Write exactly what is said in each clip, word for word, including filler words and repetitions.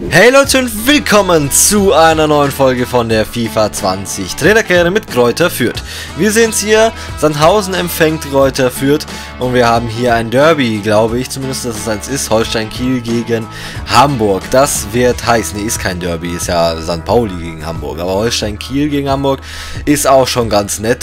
Hey Leute und willkommen zu einer neuen Folge von der FIFA zwanzig Trainerkarriere mit Greuther Fürth. Wir sehen es hier, Sandhausen empfängt Greuther Fürth und wir haben hier ein Derby, glaube ich, zumindest dass es eins ist, Holstein Kiel gegen Hamburg. Das wird heißen, nee, ist kein Derby, ist ja Sankt Pauli gegen Hamburg, aber Holstein Kiel gegen Hamburg ist auch schon ganz nett.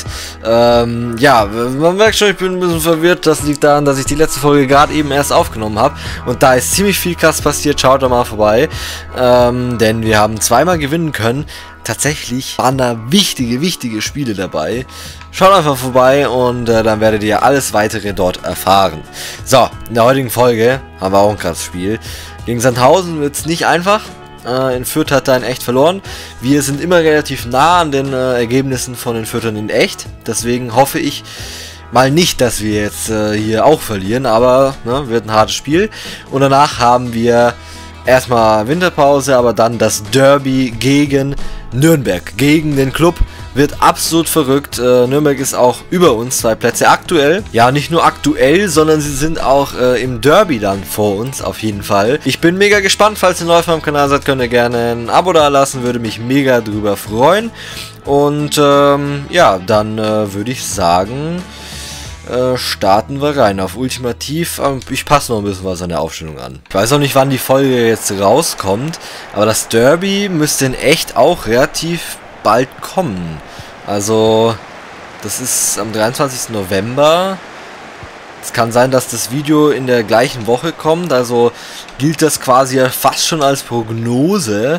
Ähm, ja, man merkt schon, ich bin ein bisschen verwirrt, das liegt daran, dass ich die letzte Folge gerade eben erst aufgenommen habe und da ist ziemlich viel krass passiert, schaut da mal vorbei. Ähm, denn wir haben zweimal gewinnen können. Tatsächlich waren da wichtige, wichtige Spiele dabei. Schaut einfach vorbei und äh, dann werdet ihr alles weitere dort erfahren. So, in der heutigen Folge haben wir auch ein krasses Spiel. Gegen Sandhausen wird es nicht einfach. Äh, in Fürth hat er in echt verloren. Wir sind immer relativ nah an den äh, Ergebnissen von den Fürthern in echt. Deswegen hoffe ich mal nicht, dass wir jetzt äh, hier auch verlieren. Aber ne, wird ein hartes Spiel. Und danach haben wir erstmal Winterpause, aber dann das Derby gegen Nürnberg, gegen den Club. Wird absolut verrückt. Äh, Nürnberg ist auch über uns zwei Plätze aktuell. Ja, nicht nur aktuell, sondern sie sind auch äh, im Derby dann vor uns, auf jeden Fall. Ich bin mega gespannt. Falls ihr neu auf meinem Kanal seid, könnt ihr gerne ein Abo da lassen. Würde mich mega drüber freuen. Und ähm, ja, dann äh, würde ich sagen, Äh, starten wir rein auf Ultimativ. Ähm, ich passe noch ein bisschen was an der Aufstellung an. Ich weiß auch nicht, wann die Folge jetzt rauskommt, aber das Derby müsste in echt auch relativ bald kommen. Also, das ist am dreiundzwanzigsten November. Es kann sein, dass das Video in der gleichen Woche kommt, also gilt das quasi fast schon als Prognose.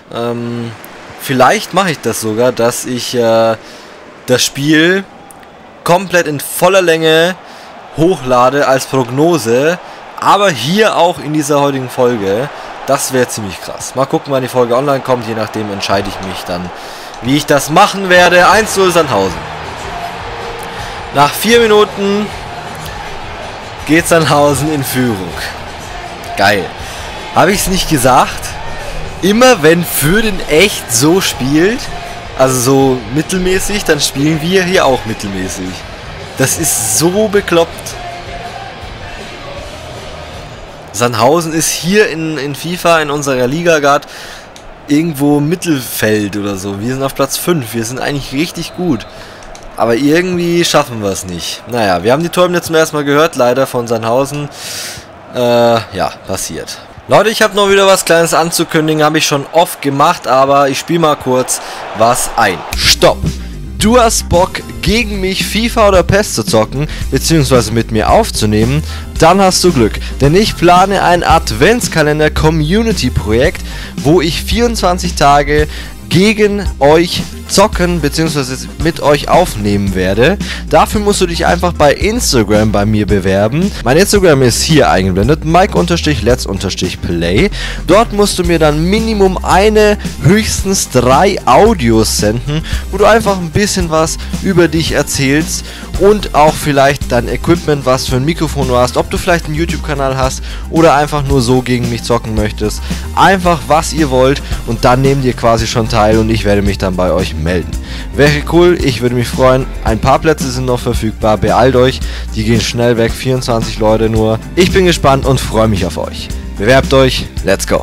Ähm, vielleicht mache ich das sogar, dass ich äh, das Spiel komplett in voller Länge hochlade als Prognose, aber hier auch in dieser heutigen Folge. Das wäre ziemlich krass. Mal gucken, wann die Folge online kommt, je nachdem entscheide ich mich dann, wie ich das machen werde. eins zu null Sandhausen. Nach vier Minuten geht Sandhausen in Führung. Geil. Habe ich es nicht gesagt? Immer wenn Fürth in echt so spielt, also so mittelmäßig, dann spielen wir hier auch mittelmäßig. Das ist so bekloppt. Sandhausen ist hier in, in FIFA, in unserer Liga gerade irgendwo Mittelfeld oder so. Wir sind auf Platz fünf, wir sind eigentlich richtig gut. Aber irgendwie schaffen wir es nicht. Naja, wir haben die Tore jetzt zum ersten Mal gehört, leider von Sandhausen. Äh, ja, passiert. Leute, ich habe noch wieder was Kleines anzukündigen, habe ich schon oft gemacht, aber ich spiele mal kurz was ein. Stopp! Du hast Bock, gegen mich FIFA oder P E S zu zocken, beziehungsweise mit mir aufzunehmen? Dann hast du Glück, denn ich plane ein Adventskalender-Community-Projekt, wo ich vierundzwanzig Tage gegen euch zocken bzw. mit euch aufnehmen werde. Dafür musst du dich einfach bei Instagram bei mir bewerben. Mein Instagram ist hier eingeblendet, Mike-Let's-Play. Dort musst du mir dann Minimum eine, höchstens drei Audios senden, wo du einfach ein bisschen was über dich erzählst und auch vielleicht dein Equipment, was für ein Mikrofon du hast, ob du vielleicht einen YouTube-Kanal hast oder einfach nur so gegen mich zocken möchtest. Einfach was ihr wollt und dann nehmt ihr quasi schon teil und ich werde mich dann bei euch melden. Wäre cool, ich würde mich freuen. Ein paar Plätze sind noch verfügbar, beeilt euch, die gehen schnell weg, vierundzwanzig Leute nur. Ich bin gespannt und freue mich auf euch. Bewerbt euch, let's go!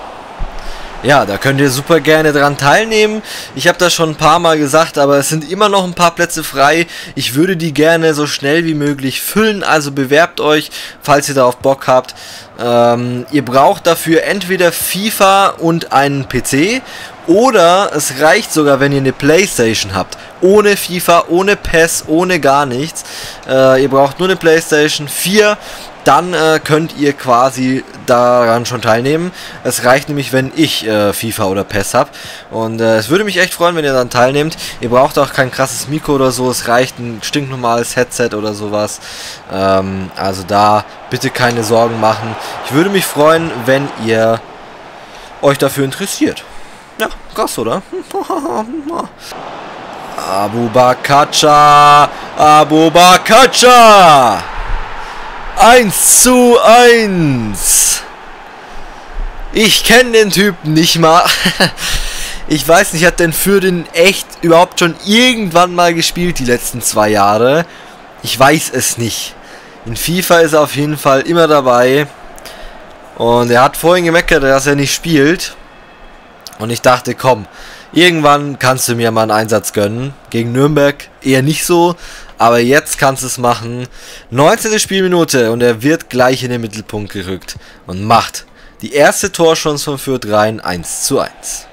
Ja, da könnt ihr super gerne dran teilnehmen. Ich habe das schon ein paar Mal gesagt, aber es sind immer noch ein paar Plätze frei. Ich würde die gerne so schnell wie möglich füllen, also bewerbt euch, falls ihr darauf Bock habt. Ähm, ihr braucht dafür entweder FIFA und einen P C oder es reicht sogar, wenn ihr eine Playstation habt. Ohne FIFA, ohne P E S, ohne gar nichts. Äh, ihr braucht nur eine Playstation vier. Dann äh, könnt ihr quasi daran schon teilnehmen. Es reicht nämlich, wenn ich äh, FIFA oder P E S habe. Und äh, es würde mich echt freuen, wenn ihr dann teilnehmt. Ihr braucht auch kein krasses Mikro oder so. Es reicht ein stinknormales Headset oder sowas. Ähm, also da bitte keine Sorgen machen. Ich würde mich freuen, wenn ihr euch dafür interessiert. Ja, krass, oder? Abubakacha! Abubakacha! eins zu eins. Ich kenne den Typen nicht mal. Ich weiß nicht, hat denn für den echt überhaupt schon irgendwann mal gespielt die letzten zwei Jahre? Ich weiß es nicht. In FIFA ist er auf jeden Fall immer dabei. Und er hat vorhin gemeckert, dass er nicht spielt. Und ich dachte, komm, irgendwann kannst du mir mal einen Einsatz gönnen. Gegen Nürnberg eher nicht so, aber jetzt kannst du es machen. neunzehnte Spielminute und er wird gleich in den Mittelpunkt gerückt und macht die erste Torchance von Fürth rein, eins zu eins.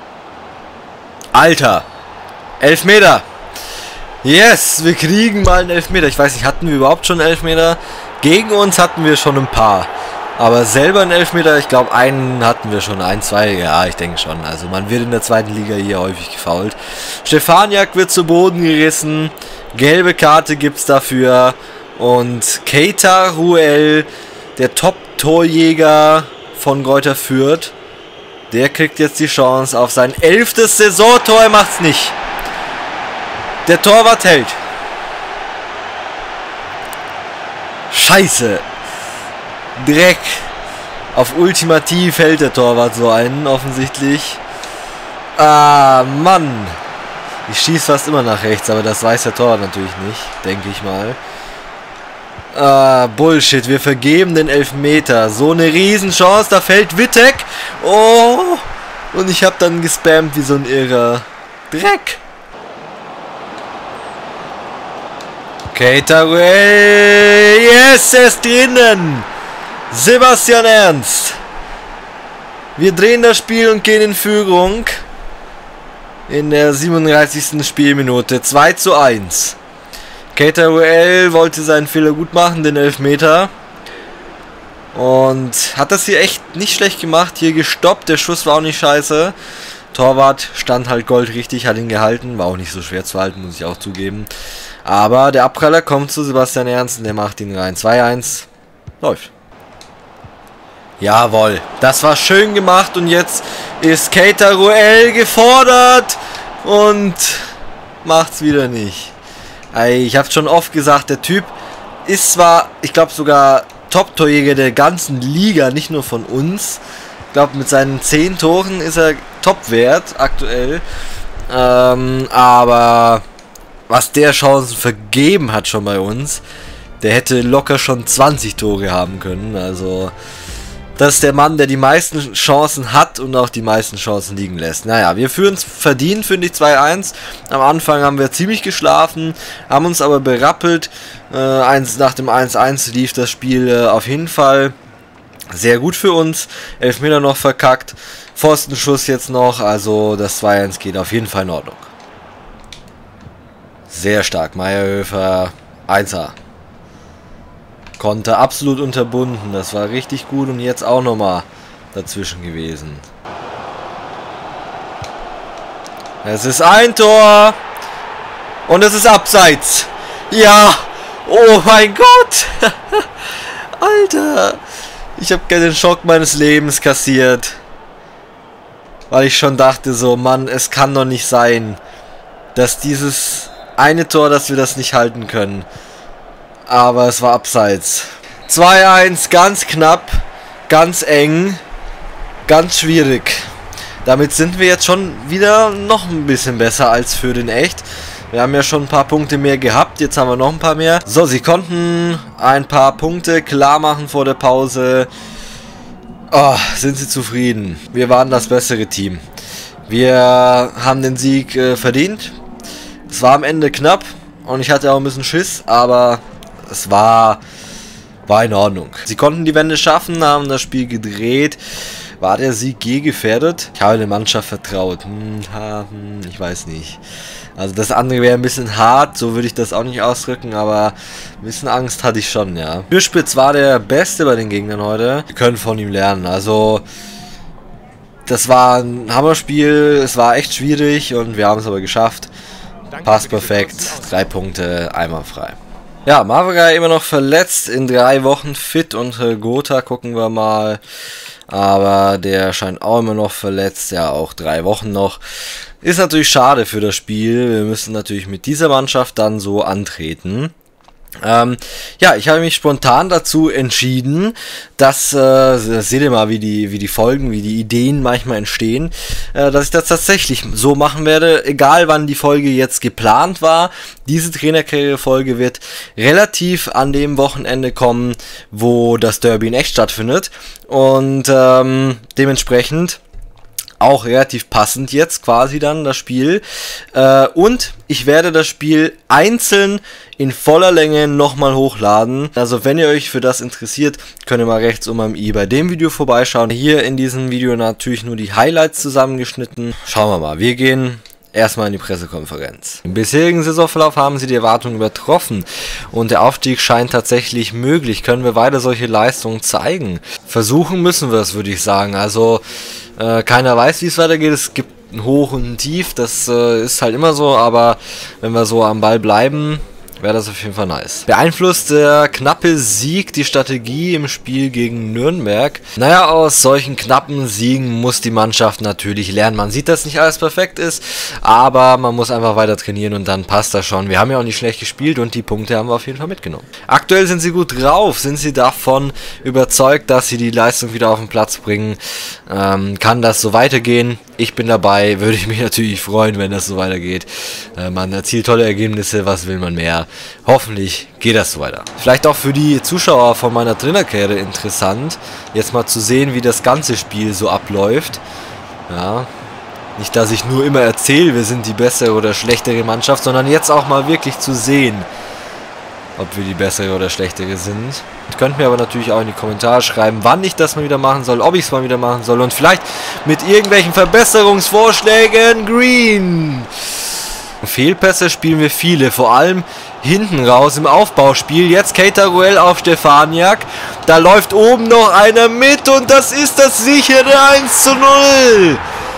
Alter, Elfmeter. Yes, wir kriegen mal einen Elfmeter. Ich weiß nicht, hatten wir überhaupt schon einen Elfmeter? Gegen uns hatten wir schon ein paar. Aber selber einen Elfmeter, ich glaube, einen hatten wir schon, ein, zwei, ja, ich denke schon. Also man wird in der zweiten Liga hier häufig gefoult. Stefaniak wird zu Boden gerissen. Gelbe Karte gibt es dafür. Und Keita Ruel, der Top-Torjäger von Greuther Fürth, der kriegt jetzt die Chance auf sein elftes Saisontor. Er macht's nicht. Der Torwart hält. Scheiße. Dreck. Auf ultimativ hält der Torwart so einen, offensichtlich. Ah, Mann. Ich schieße fast immer nach rechts, aber das weiß der Torwart natürlich nicht, denke ich mal. Ah, Bullshit. Wir vergeben den Elfmeter. So eine Riesenchance. Da fällt Wittek. Oh. Und ich habe dann gespammt wie so ein Irrer. Dreck. Keita Ruel. Yes, er ist drinnen. Sebastian Ernst. Wir drehen das Spiel und gehen in Führung. In der siebenunddreißigsten Spielminute. zwei zu eins. Keita Ruel wollte seinen Fehler gut machen, den Elfmeter. Und hat das hier echt nicht schlecht gemacht. Hier gestoppt. Der Schuss war auch nicht scheiße. Torwart stand halt goldrichtig, hat ihn gehalten. War auch nicht so schwer zu halten, muss ich auch zugeben. Aber der Abpraller kommt zu Sebastian Ernst und der macht ihn rein. zwei eins. Läuft. Jawohl. Das war schön gemacht und jetzt ist Keita Ruel gefordert und macht's wieder nicht. Ich habe schon oft gesagt, der Typ ist zwar, ich glaube sogar Top-Torjäger der ganzen Liga, nicht nur von uns. Ich glaube, mit seinen zehn Toren ist er Top-Wert aktuell. Ähm, aber was der Chancen vergeben hat schon bei uns, der hätte locker schon zwanzig Tore haben können. Also das ist der Mann, der die meisten Chancen hat und auch die meisten Chancen liegen lässt. Naja, wir führen es verdient, finde ich, zwei eins. Am Anfang haben wir ziemlich geschlafen, haben uns aber berappelt. Äh, eins, nach dem eins eins lief das Spiel äh, auf jeden Fall sehr gut für uns. Elfmeter noch verkackt, Pfostenschuss jetzt noch, also das zwei eins geht auf jeden Fall in Ordnung. Sehr stark, Meierhöfer, Einser. Konnte absolut unterbunden, das war richtig gut und jetzt auch nochmal dazwischen gewesen. Es ist ein Tor und es ist abseits. Ja, oh mein Gott. Alter, ich habe den Schock meines Lebens kassiert. Weil ich schon dachte so, Mann, es kann doch nicht sein, dass dieses eine Tor, dass wir das nicht halten können. Aber es war abseits. zwei eins, ganz knapp, ganz eng, ganz schwierig. Damit sind wir jetzt schon wieder noch ein bisschen besser als für den Echt. Wir haben ja schon ein paar Punkte mehr gehabt, jetzt haben wir noch ein paar mehr. So, sie konnten ein paar Punkte klar machen vor der Pause. Oh, sind sie zufrieden. Wir waren das bessere Team. Wir haben den Sieg äh, verdient. Es war am Ende knapp und ich hatte auch ein bisschen Schiss, aber es war, war in Ordnung. Sie konnten die Wende schaffen, haben das Spiel gedreht. War der Sieg je gefährdet? Ich habe der Mannschaft vertraut. Hm, ha, hm, ich weiß nicht. Also das andere wäre ein bisschen hart, so würde ich das auch nicht ausdrücken, aber ein bisschen Angst hatte ich schon, ja. Bürspitz war der Beste bei den Gegnern heute. Wir können von ihm lernen. Also das war ein Hammerspiel, es war echt schwierig und wir haben es aber geschafft. Passt perfekt, drei Punkte, einwandfrei. Ja, Mavrei immer noch verletzt, in drei Wochen fit und äh, Gotha gucken wir mal. Aber der scheint auch immer noch verletzt, ja auch drei Wochen noch. Ist natürlich schade für das Spiel, wir müssen natürlich mit dieser Mannschaft dann so antreten. Ähm, ja, ich habe mich spontan dazu entschieden, dass, äh, seht ihr mal, wie die, wie die Folgen, wie die Ideen manchmal entstehen, äh, dass ich das tatsächlich so machen werde, egal wann die Folge jetzt geplant war. Diese Trainerkarriere-Folge wird relativ an dem Wochenende kommen, wo das Derby in echt stattfindet, und ähm, dementsprechend auch relativ passend jetzt quasi dann das Spiel. Äh, und ich werde das Spiel einzeln in voller Länge nochmal hochladen. Also wenn ihr euch für das interessiert, könnt ihr mal rechts um am i bei dem Video vorbeischauen. Hier in diesem Video natürlich nur die Highlights zusammengeschnitten. Schauen wir mal. Wir gehen erstmal in die Pressekonferenz. Im bisherigen Saisonverlauf haben sie die Erwartungen übertroffen und der Aufstieg scheint tatsächlich möglich. Können wir weiter solche Leistungen zeigen? Versuchen müssen wir es, würde ich sagen. Also äh, keiner weiß, wie es weitergeht. Es gibt ein Hoch und ein Tief. Das äh, ist halt immer so, aber wenn wir so am Ball bleiben, wäre das auf jeden Fall nice. Beeinflusst der knappe Sieg die Strategie im Spiel gegen Nürnberg? Naja, aus solchen knappen Siegen muss die Mannschaft natürlich lernen. Man sieht, dass nicht alles perfekt ist, aber man muss einfach weiter trainieren und dann passt das schon. Wir haben ja auch nicht schlecht gespielt und die Punkte haben wir auf jeden Fall mitgenommen. Aktuell sind sie gut drauf. Sind sie davon überzeugt, dass sie die Leistung wieder auf den Platz bringen? Ähm, kann das so weitergehen? Ich bin dabei. Würde ich mich natürlich freuen, wenn das so weitergeht. Äh, man erzielt tolle Ergebnisse. Was will man mehr? Hoffentlich geht das so weiter. Vielleicht auch für die Zuschauer von meiner Trainerkarriere interessant, jetzt mal zu sehen, wie das ganze Spiel so abläuft. Ja, nicht, dass ich nur immer erzähle, wir sind die bessere oder schlechtere Mannschaft, sondern jetzt auch mal wirklich zu sehen, ob wir die bessere oder schlechtere sind. Ihr könnt mir aber natürlich auch in die Kommentare schreiben, wann ich das mal wieder machen soll, ob ich es mal wieder machen soll und vielleicht mit irgendwelchen Verbesserungsvorschlägen. Green! Fehlpässe spielen wir viele, vor allem hinten raus im Aufbauspiel. Jetzt Keita-Ruel auf Stefaniak. Da läuft oben noch einer mit und das ist das sichere eins zu null.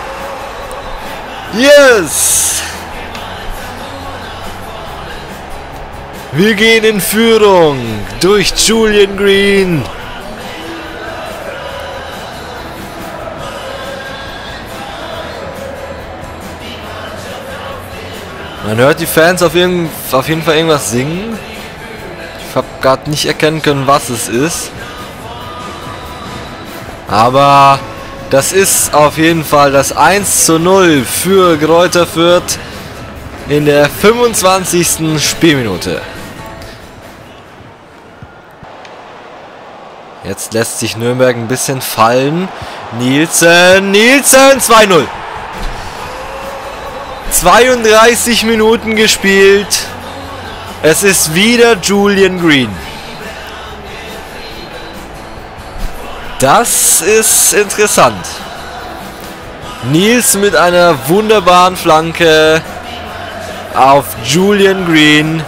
Yes! Wir gehen in Führung durch Julian Green. Man hört die Fans auf, irgend, auf jeden Fall irgendwas singen. Ich habe gerade nicht erkennen können, was es ist. Aber das ist auf jeden Fall das eins zu null für Greuther Fürth in der fünfundzwanzigsten Spielminute. Jetzt lässt sich Nürnberg ein bisschen fallen. Nielsen, Nielsen, zwei null. zweiunddreißig Minuten gespielt. Es ist wieder Julian Green. Das ist interessant. Niels mit einer wunderbaren Flanke auf Julian Green.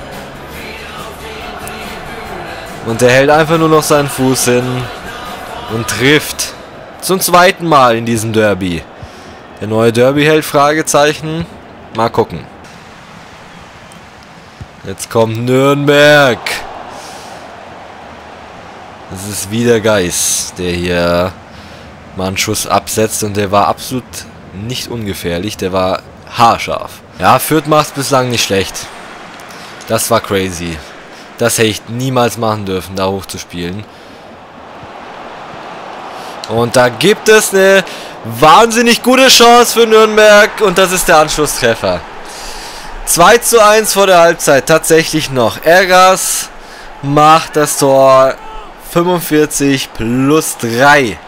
Und er hält einfach nur noch seinen Fuß hin und trifft zum zweiten Mal in diesem Derby. Der neue Derby-Held, Fragezeichen. Mal gucken. Jetzt kommt Nürnberg. Das ist wieder Geis, der hier mal einen Schuss absetzt. Und der war absolut nicht ungefährlich. Der war haarscharf. Ja, Fürth macht es bislang nicht schlecht. Das war crazy. Das hätte ich niemals machen dürfen, da hoch zu spielen. Und da gibt es eine wahnsinnig gute Chance für Nürnberg. Und das ist der Anschlusstreffer. zwei zu eins vor der Halbzeit. Tatsächlich noch. Eggers macht das Tor. fünfundvierzig plus drei.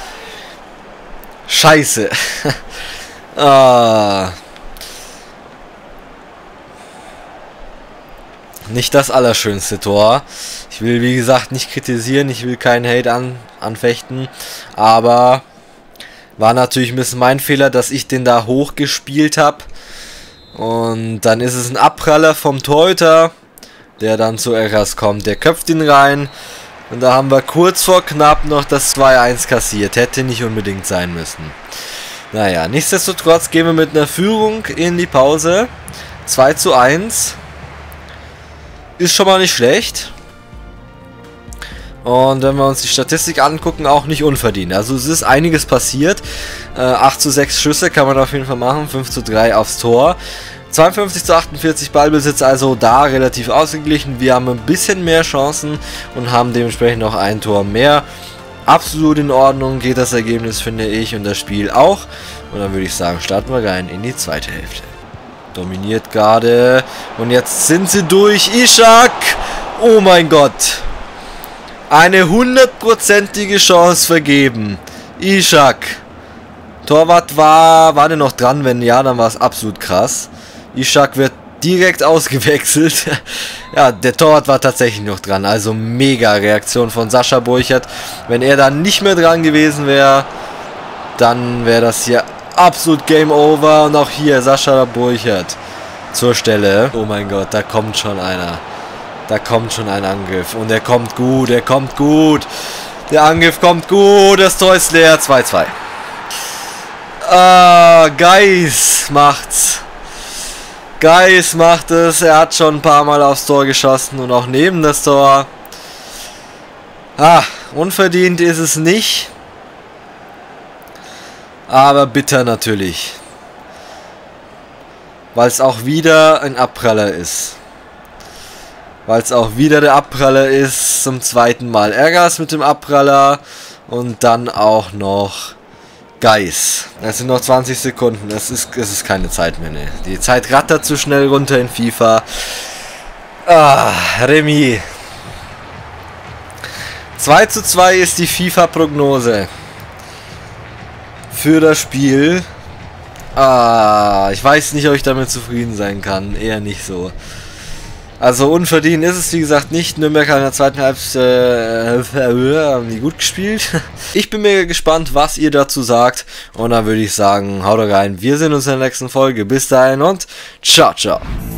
Scheiße. ah. Nicht das allerschönste Tor. Ich will, wie gesagt, nicht kritisieren. Ich will keinen Hate an, anfechten. Aber war natürlich ein bisschen mein Fehler, dass ich den da hochgespielt habe. Und dann ist es ein Abpraller vom Torhüter, der dann zu Eggers kommt. Der köpft ihn rein. Und da haben wir kurz vor knapp noch das zwei eins kassiert. Hätte nicht unbedingt sein müssen. Naja, nichtsdestotrotz gehen wir mit einer Führung in die Pause. zwei zu eins. Ist schon mal nicht schlecht. Und wenn wir uns die Statistik angucken, auch nicht unverdient. Also es ist einiges passiert. Äh, acht zu sechs Schüsse kann man auf jeden Fall machen. fünf zu drei aufs Tor. zweiundfünfzig zu achtundvierzig Ballbesitz, also da relativ ausgeglichen. Wir haben ein bisschen mehr Chancen und haben dementsprechend noch ein Tor mehr. Absolut in Ordnung geht das Ergebnis, finde ich, und das Spiel auch. Und dann würde ich sagen, starten wir rein in die zweite Hälfte. Dominiert gerade. Und jetzt sind sie durch. Ishak! Oh mein Gott! Eine hundertprozentige Chance vergeben. Ishak! Torwart war, war der noch dran? Wenn ja, dann war es absolut krass. Ishak wird direkt ausgewechselt. Ja, der Torwart war tatsächlich noch dran. Also mega Reaktion von Sascha Burchert. Wenn er da nicht mehr dran gewesen wäre, dann wäre das hier absolut Game Over. Und auch hier Sascha Burchert zur Stelle. Oh mein Gott, da kommt schon einer. Da kommt schon ein Angriff. Und er kommt gut, er kommt gut. Der Angriff kommt gut. Das Tor ist leer. zwei zu zwei. Ah, Geis macht's. Geis macht es. Er hat schon ein paar Mal aufs Tor geschossen und auch neben das Tor. Ah, unverdient ist es nicht. Aber bitter natürlich. Weil es auch wieder ein Abpraller ist. Weil es auch wieder der Abpraller ist. Zum zweiten Mal Ärgers mit dem Abpraller. Und dann auch noch Geis. Es sind noch zwanzig Sekunden. Es ist, es ist keine Zeit mehr. Ne. Die Zeit rattert zu schnell runter in FIFA. Ah, Remis. zwei zu zwei ist die FIFA-Prognose für das Spiel. Ah, ich weiß nicht, ob ich damit zufrieden sein kann. Eher nicht so. Also unverdient ist es, wie gesagt, nicht. Nürnberg hat in der zweiten Halbzeit äh, gut gespielt. Ich bin mega gespannt, was ihr dazu sagt. Und dann würde ich sagen, haut rein. Wir sehen uns in der nächsten Folge. Bis dahin und ciao, ciao.